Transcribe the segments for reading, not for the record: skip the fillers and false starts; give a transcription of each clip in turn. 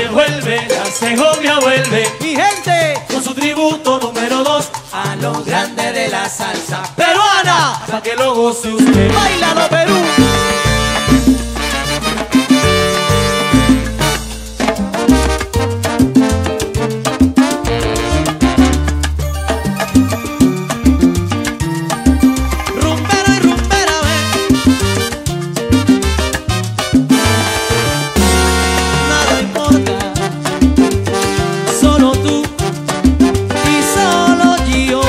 vuelve, la Segovia vuelve. Mi gente, Con su tributo número 2 a los grandes de la salsa peruana, para que lo goce usted. Bailalo Perú. Rumbero y rumbera, nada importa, solo tú y solo yo.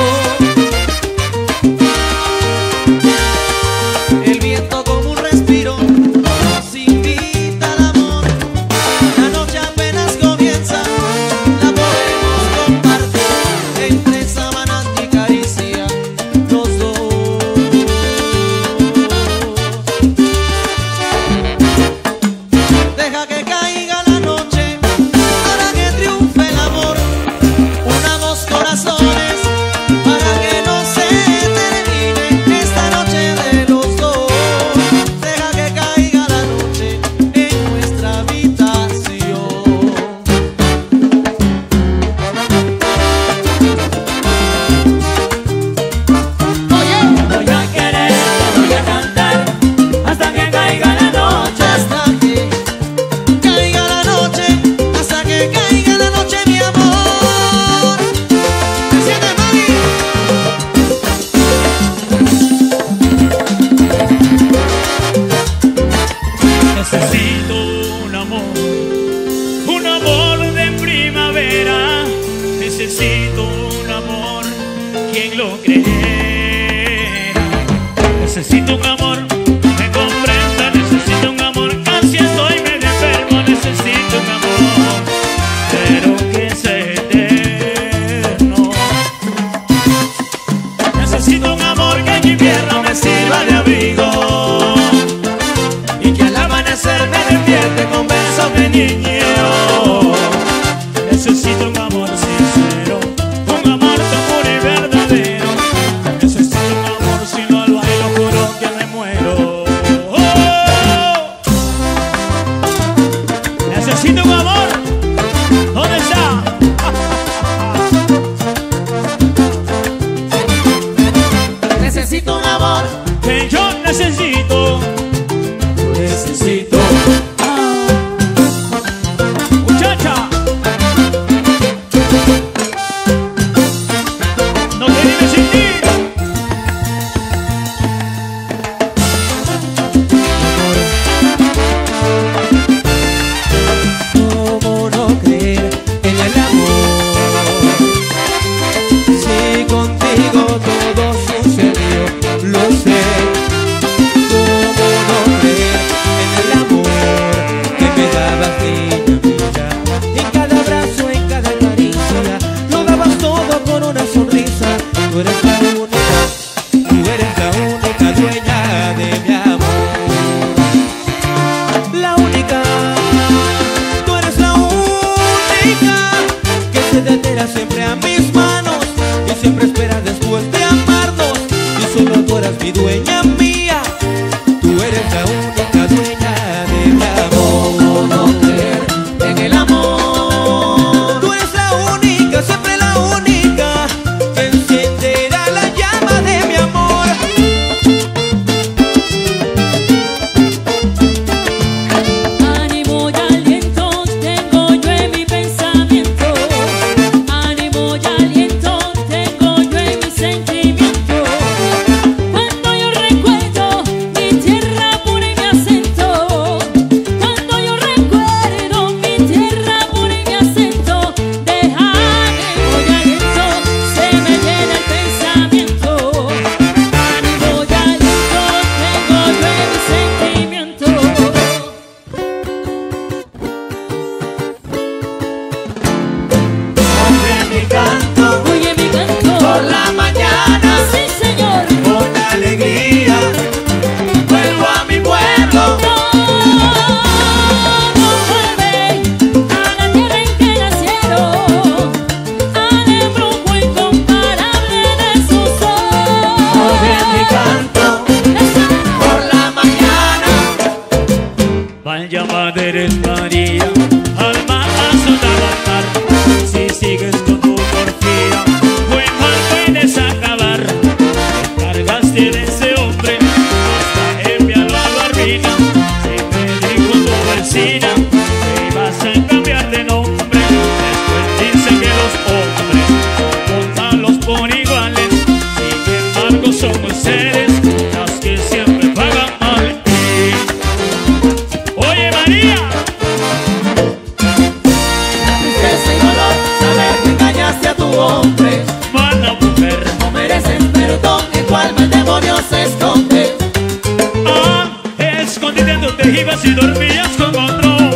El viento como un respiro nos invita al amor. La noche apenas comienza, la podemos compartir entre sábanas y caricia los dos. Deja que caiga la noche para que triunfe el amor. Unamos corazones para que no se termine esta noche de los dos. Deja que caiga la noche en nuestra habitación. Voy a querer, voy a cantar hasta que caiga la noche. Hasta que caiga la noche, hasta que caiga la noche, mi amor. ¿Me sientes, mami? Necesito un amor de primavera. Necesito un amor, quien lo creyera. Necesito un amor que comprenda. Necesito un amor, casi estoy medio enfermo. Necesito un amor, pero que sea eterno. Necesito un amor que en invierno me sirva de abrigo y que al amanecer me despierte con besos de niño. Necesito un amor sincero, un amor tan puro y verdadero. Necesito un amor, si no lo hay, lo juro que me muero. Necesito un amor, ¿dónde está? Necesito un amor. Que yo necesito. Necesito. Muchacha, no te vives sin ti. ¿Cómo no creer en el amor? Si contigo todo sucedió, lo sé. ¿Cómo no creer en el amor que me dabas, niña mía? En cada abrazo, en cada caricia, lo dabas todo con una sonrisa. Tú eres la única dueña de mi amor. La única. Tú eres la única que se detera siempre a mis manos y siempre espera después de amarnos. Y solo tú eres mi dueña mía. Tú eres la única dueña de mi amor. ¿Cómo no creer en el amor? Tú eres la única, siempre la única que encenderá la llama de mi amor. Ánimo y aliento tengo yo en mi pensamiento. Ánimo y aliento tengo yo en mi sentimiento. Cuando yo recuerdo mi tierra pura y mi acento. Cuando yo recuerdo mi tierra pura y mi acento. De ánimo y aliento se me llena el pensamiento. Ánimo y aliento tengo yo en mi sentimiento. Oye mi canto, Oye mi canto, por la mañana, sí señor, con alegría, vuelvo a mi pueblo. no vuelve a la tierra en que nacieron, al embrujo incomparable de su sol. Oye mi canto, por la mañana, vaya Madre María, alma sigues con tu porfía. Muy mal puedes acabar. Te encargaste de ese hombre hasta enviarlo a la ruina. Si me dijo tu vecina que ibas a cambiar de nombre, después dicen que los hombres son malos por iguales. Sin embargo somos seres los que siempre pagan mal. Oye María, Tristeza y dolor, saber que engañaste a tu hombre. mala mujer. No mereces perdón, en tu alma el demonio se esconde. Ah, escondite en tus tejivas y dormías con otro